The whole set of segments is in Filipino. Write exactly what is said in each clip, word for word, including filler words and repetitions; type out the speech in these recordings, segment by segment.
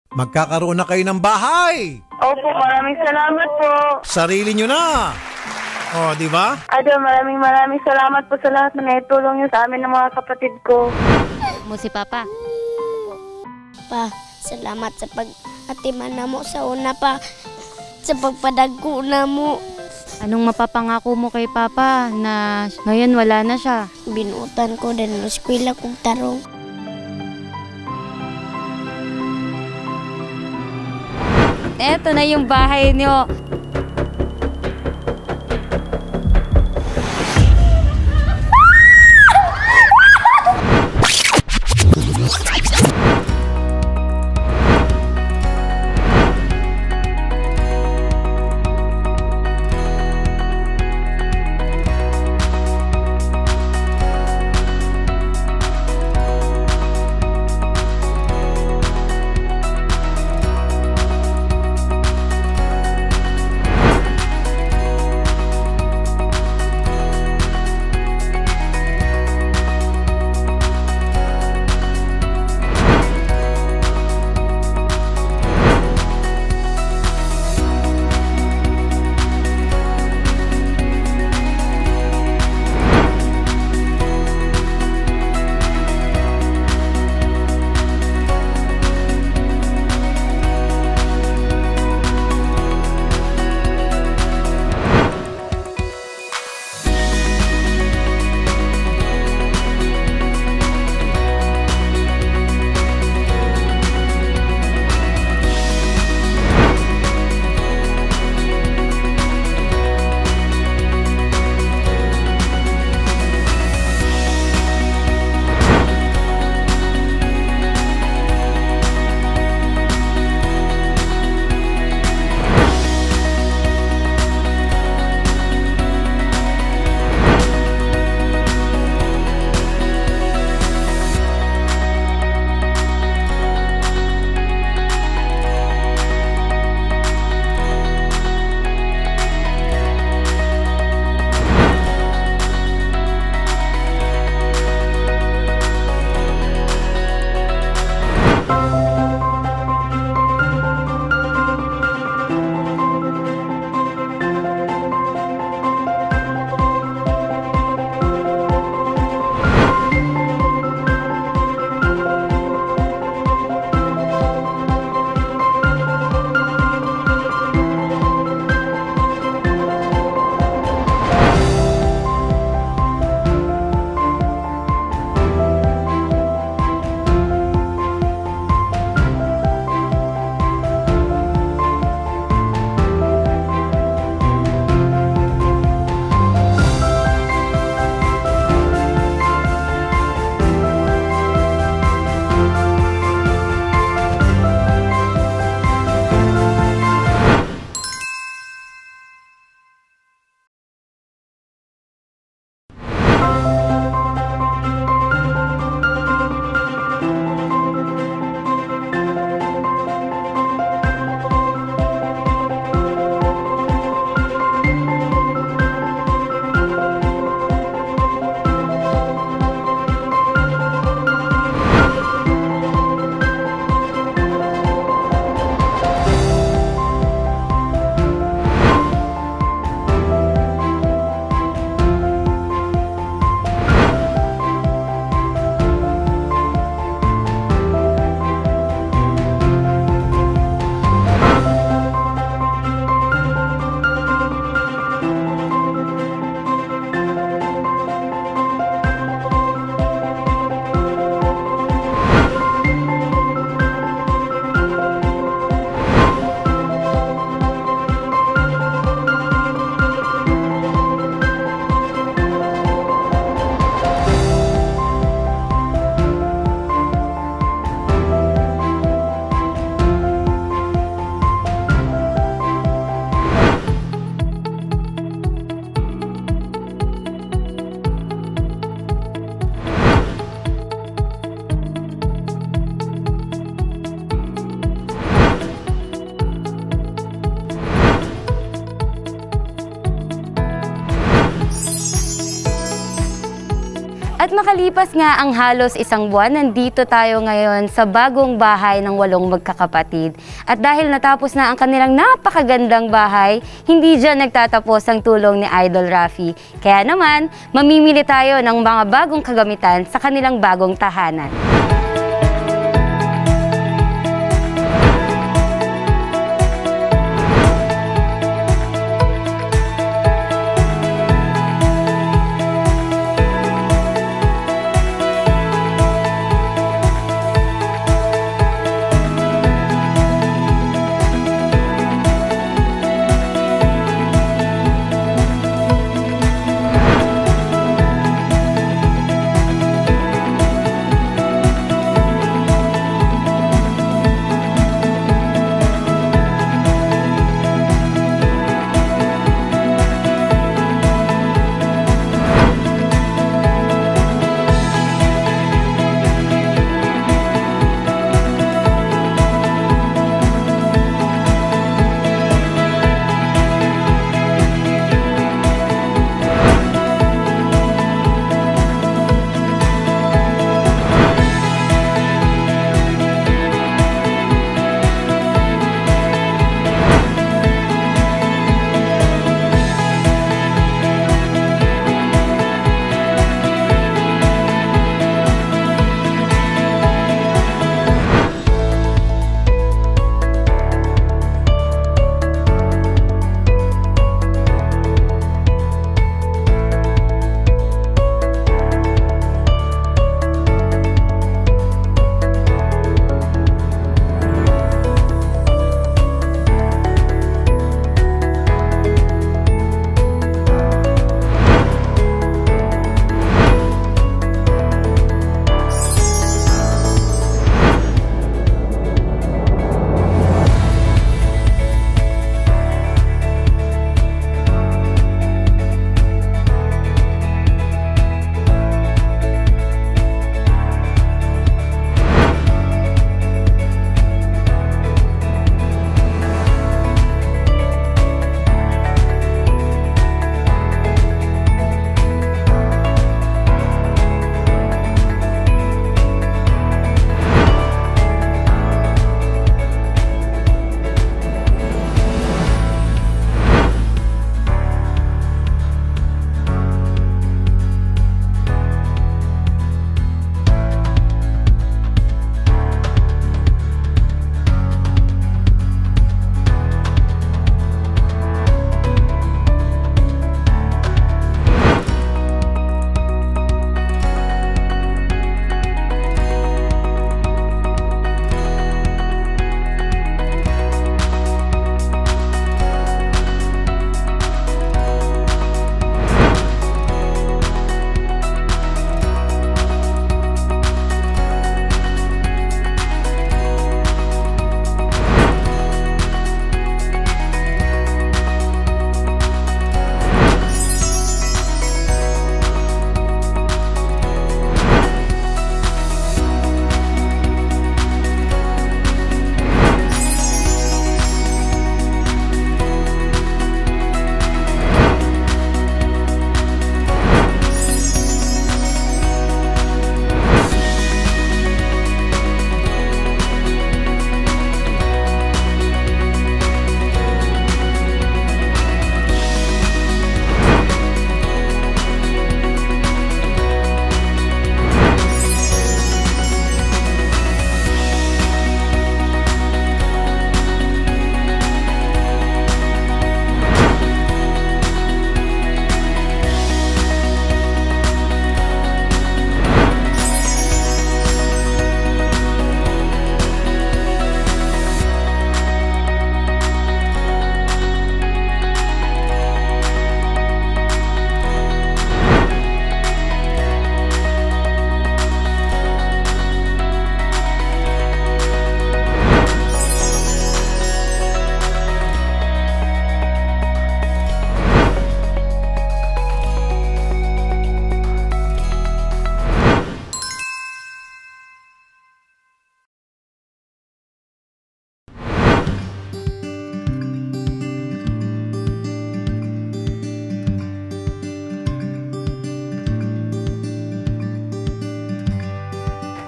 magkakaroon na kayo ng bahay. Opo, maraming salamat po. Sarili nyo na. O, di ba? Ado, maraming maraming salamat po sa lahat na naitulong niyo sa amin ng mga kapatid ko. Mo si Papa. Pa, salamat sa pag-atiman na mo sa una pa. Sa pagpadagko na mo. Anong mapapangako mo kay Papa na ngayon wala na siya? Binutan ko din ng eskwela kong tarong. Eto na yung bahay niyo. At makalipas nga ang halos isang buwan, nandito tayo ngayon sa bagong bahay ng walong magkakapatid. At dahil natapos na ang kanilang napakagandang bahay, hindi dyan nagtatapos ang tulong ni Idol Rafi. Kaya naman, mamimili tayo ng mga bagong kagamitan sa kanilang bagong tahanan.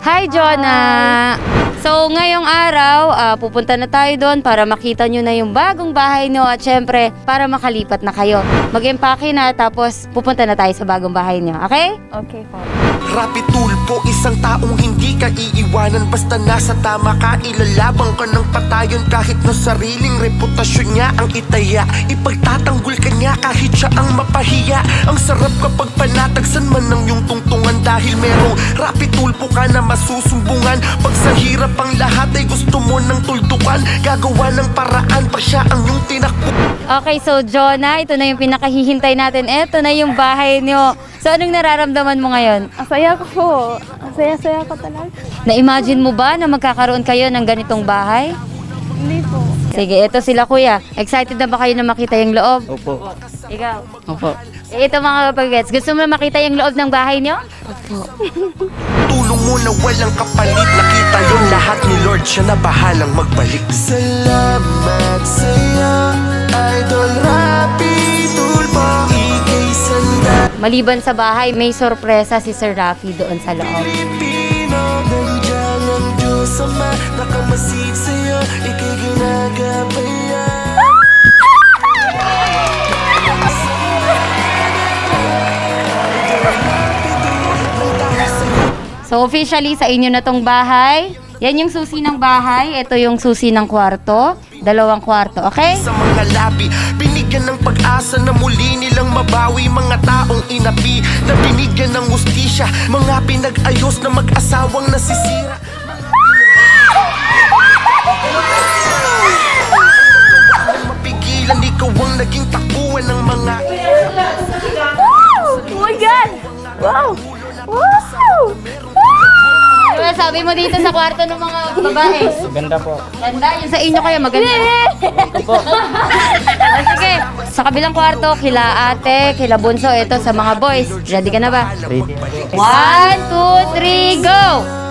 Hi, Jonah! So, ngayong araw, ah, pupunta na tayo doon para makita nyo na yung bagong bahay nyo at syempre, para makalipat na kayo. Mag-empake na tapos pupunta na tayo sa bagong bahay nyo. Okay? Okay po. Rapi tulpo, isang taong hindi ka iiwanan. Basta nasa tama ka, ilalabang ka ng patayon. Kahit na sariling reputasyon niya ang itaya, ipagtatanggol ka niya kahit siya ang mapahiya. Ang sarap kapag panatagsan man ng iyong tungtungan. Dahil merong rapi tulpo ka na masusumbungan. Pag sa hirap ang lahat ay gusto mo ng tuldukan, gagawa ng paraan pa siya ang iyong tinakbo. Okay, so Jonah, ito na yung pinakahihintay natin. Ito na yung bahay nyo. So, anong nararamdaman mo ngayon? Ang saya ko po. Ang saya-saya ko talaga. Na-imagine mo ba na magkakaroon kayo ng ganitong bahay? Hindi po. Sige, ito sila kuya. Excited na ba kayo na makita yung loob? Opo. Ikaw? Opo. Eh, ito mga kapagets, gusto mo na makita yung loob ng bahay nyo? Tulong mo na walang kapalit, nakita yun lahat ni Lord, siya na bahalang magbalik. Salamat sa'yo, Idol Rapi Tulpo, ika'y sanda. Maliban sa bahay, may sorpresa si Sir Rafi doon sa loob. Pilipino, nandiyan ang Diyos Ama, nakamasid sa'yo, ika'y ginagabayan. So officially sa inyo na tong bahay. Yan yung susi ng bahay. Ito yung susi ng kwarto. Dalawang kwarto, okay? Sa mga labi, binigyan ng pag-asa na muli nilang mabawi. Mga taong inapi na binigyan ng hustisya. Mga pinag-ayos na mag-asawang nasisira. Mapigilan, ikaw ang naging takbuhan ng mga... Oh my God! Wow! Wow! Ano sabi mo dito sa kwarto ng mga babae? Ganda po. Ganda, yun sa inyo kayo maganda. Opo. Ah, sige, sa kabilang kwarto, kila ate, kila bunso, ito sa mga boys. Ready ka na ba? Ready. One, two, three, go!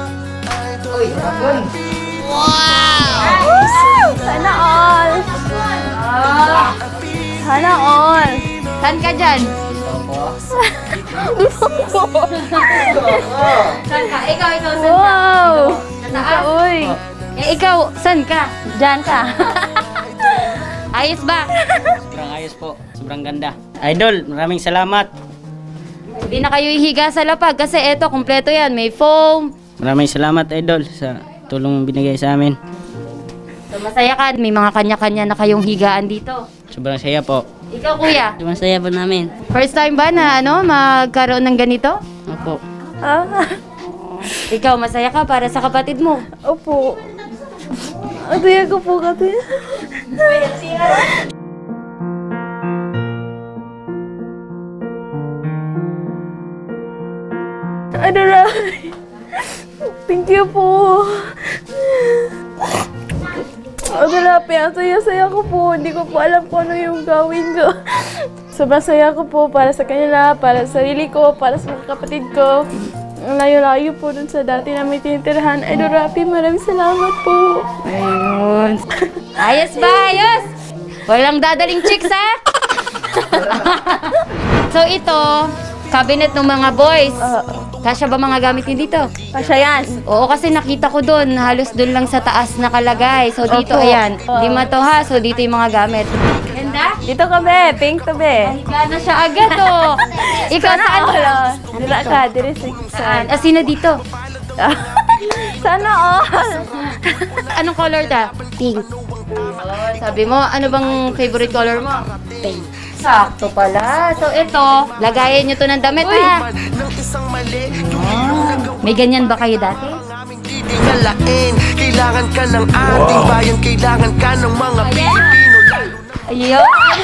Sana all! Sana all! Saan ka dyan? Saan ka? Ikaw, ikaw, saan ka? Wow! Sa taas? Uy! Eh, ikaw, saan ka? Diyan ka. Ayos ba? Sobrang ayos po. Sobrang ganda. Idol, maraming salamat. Hindi na kayo ihiga sa lapag kasi eto, kompleto yan. May foam. Maraming salamat, Idol, sa tulong binigay sa amin. So, masaya ka. May mga kanya-kanya na kayong higaan dito. Sobrang saya po. Ikaw, kuya. Sobrang saya po namin. First time ba na ano, magkaroon ng ganito? Opo. Ah, Ikaw, masaya ka para sa kapatid mo. opo. Ang saya ko po kasi. Ano na? Thank you po. Ano na, ang saya-saya ko po. Hindi ko po alam kung ano yung gawin ko. Sobrang saya ko po para sa kanila, para sa sarili ko, para sa mga kapatid ko. Ang layo-layo po dun sa dati namin tinitirhan. Idol Rapi, maraming salamat po. Ayun. Ayos ba? Ayos! Walang dadaling chicks, ha? So, ito, cabinet ng mga boys. Kasya ba mga gamit nyo dito? Kasya yan. Oo, kasi nakita ko doon, halos doon lang sa taas nakalagay. So, dito, Opo. ayan. Oo. Lima to, ha? So, dito yung mga gamit. Ganda? Dito ka, be. Pink to, be. Higa na siya agad, oh. Ikaw, Sana saan? all. oh. Dila ka, dili sa Saan? Ah, sino dito? Sana all. Anong color ta? Pink. Oh, sabi mo, ano bang favorite color mo? Pink. Sakto pala. So, ito, lagayan nyo to ng damit, ha? Ng isang mali, May ganyan ba kayo dati? didingalain. Kailangan ka ng ating bayan, kailangan ka ng mga Pilipino. Ayun.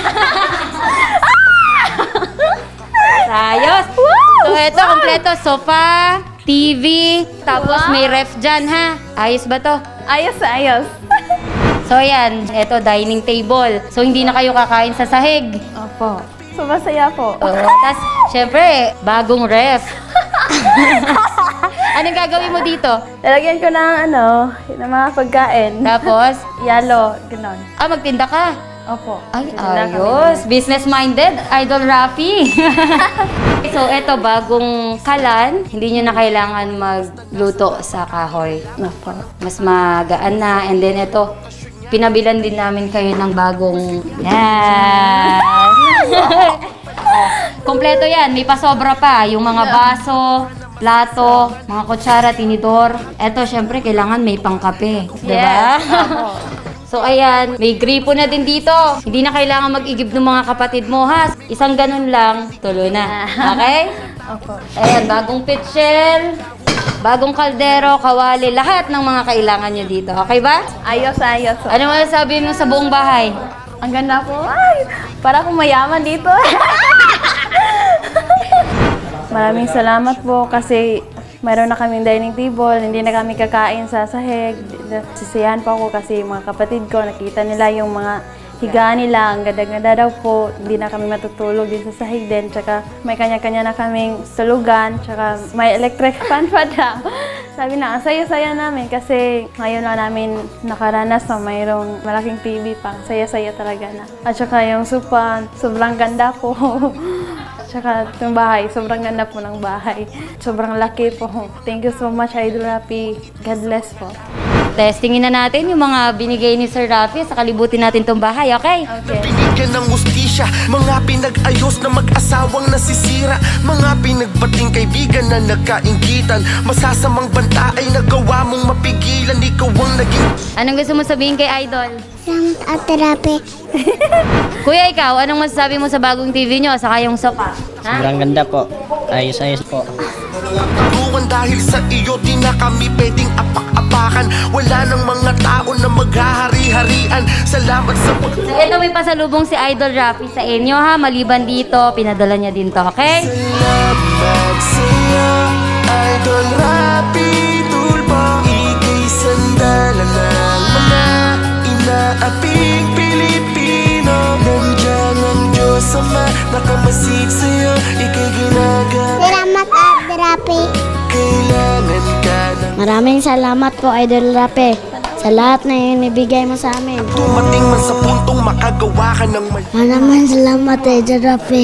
Ayos. So, ito, kompleto. Sofa, T V, tapos may ref dyan, ha? Ayos ba to? Ayos, ayos. So, yan. Ito, dining table. So, hindi na kayo kakain sa sahig. Opo. So, masaya po. Oo. Tapos, syempre, bagong ref. Anong gagawin mo dito? Lalagyan ko ng ano, ng mga pagkain. Tapos, Yalo, ganon. ah, magtinda ka. Opo. Ay, Nagtitinda kami ayos. Business-minded, Idol Rafi. So, eto, bagong kalan, hindi nyo na kailangan magluto sa kahoy. Opo. Mas magaan na. And then, eto, pinabilan din namin kayo ng bagong... Yan! Kompleto yan. May pasobra pa. Yung mga baso, plato, mga kutsara, tinidor. Eto, syempre, kailangan may pangkape. Diba? Yes. Opo. So, ayan. May gripo na din dito. Hindi na kailangan mag-igib ng mga kapatid mo, ha? Isang ganun lang, tuloy na. Okay? Opo. Ayan, bagong pitchel, bagong kaldero, kawali, lahat ng mga kailangan nyo dito. Okay ba? Ayos, ayos. Ano masasabi mo sa buong bahay? Ang ganda po. Ay, para akong mayaman dito. Maraming salamat po kasi mayroon na kaming dining table, hindi na kami kakain sa sahig. Sisiyahan pa ako kasi mga kapatid ko, nakita nila yung mga higaan nila, ang ganda-ganda daw po. Hindi na kami matutulog din sa sahig din. Tsaka may kanya-kanya na kaming tulugan, tsaka may electric fan pa daw. Sabi na, ang saya-saya namin kasi ngayon lang namin nakaranas na mayroong malaking T V pang saya-saya talaga na. At saka yung supan, sobrang ganda po. Tsaka itong bahay, sobrang ganda po ng bahay. Sobrang laki po. Thank you so much, Idol Rafi. God bless po. Testingin na natin yung mga binigay ni Sir Rafi sa kalibutin natin itong bahay, okay? Okay. Binigyan ng hustisya, mga pinag-ayos na mag-asawang nasisira, mga pinagbating kaibigan na nagkainggitan, masasamang banta ay nagawa mong mapigilan, ikaw ang naging... Anong gusto mo sabihin kay Idol? Salamat, Ate Rapi. Kuya, ikaw, anong masasabi mo sa bagong T V nyo, saka yung sofa? Ha? Sobrang ganda po. Ayos-ayos po. Tuwan dahil sa iyo di na kami pwedeng apak-apakan, wala nang mga tao na maghahari-harian. Salamat sa pag... So, ito may pasalubong si Idol Rafi sa inyo, ha? Maliban dito, pinadala niya din to, okay? Salamat sa'yo, Idol Rapi Tulpo. Ika'y sandalan ng mga inaaping Pilipino. Nandiyan ang Diyos Ama, nakamasid sa'yo, ika'y ginagamit. Salamat, Ate Rapi. Kailangan ka ng... Maraming salamat po, Idol Rapi, sa lahat na inibigay mo sa amin. Dumating man sa puntong makagawa ka ng mali. Maraming salamat, Idol Rapi.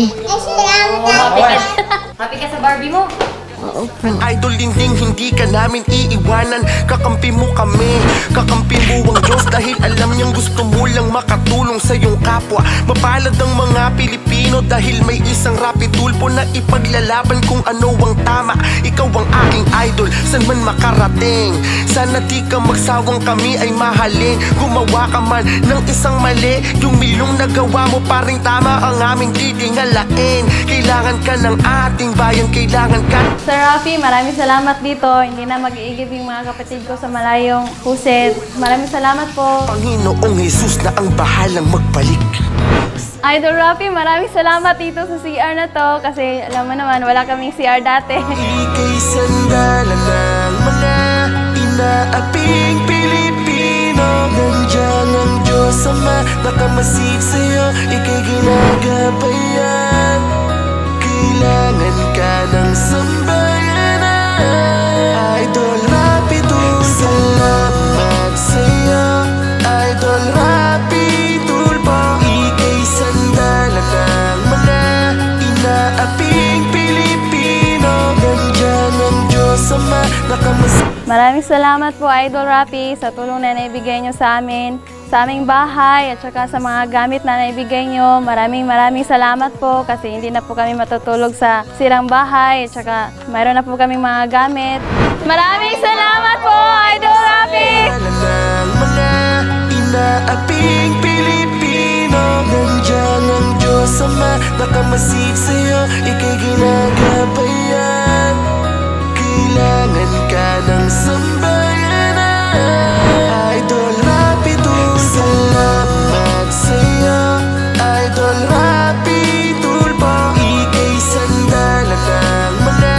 Happy ka sa Barbie mo? Ang idol linding, hindi ka namin iiwanan. Kakampi mo kami, kakampi mo ang Diyos, dahil alam niyang gusto mo lang makatulong sa iyong kapwa. Mapalad ang mga Pilipino dahil may isang Rapi Tulpo na ipaglalaban kung ano ang tama. Ikaw ang aking idol, saan man makarating. Sana di ka magsawang kami ay mahalin. Gumawa ka man ng isang mali, yung milong nagawa mo paring tama ang aming titingalain. Kailangan ka ng ating bayan, kailangan ka. Sir Rafi, maraming salamat dito. Hindi na mag-iigib yung mga kapatid ko sa malayong puset. Maraming salamat po. Panginoong Jesus na ang bahalang magbalik. Idol Rafi, maraming salamat dito sa C R na to kasi alam mo naman, wala kaming C R dati. Ika'y sandalan ng mga inaaping Pilipino. Nandiyan ang Diyos Ama, nakamasid sa'yo, ika'y ginagabayan. Kailangan ka ng sambayanan, Idol Rapi Tulpo. Salamat sa'yo, Idol Rapi Tulpo. Ika'y sandalan ng mga inaaping Pilipino. Nandiyan ang Diyos Ama, nakamasid. Maraming salamat po, Idol Rafi, sa tulong na naibigay nyo sa amin, sa aming bahay, at saka sa mga gamit na naibigay nyo. Maraming maraming salamat po kasi hindi na po kami matutulog sa sirang bahay, at saka mayroon na po kaming mga gamit. Maraming salamat po, Idol Rafi! Ng mga inaaping Pilipino. Nandiyan ang Diyos Ama, nakamasid sa'yo, ika'y ginagabayan. Kailangan ka ng sambayanan, Idol Rapi Tulpo. Salamat sa'yo, Idol Rapi Tulpo. Ika'y sandalan ng mga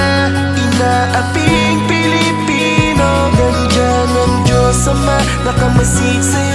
inaaping Pilipino. Nandiyan ang Diyos Ama, nakamasid sa'yo.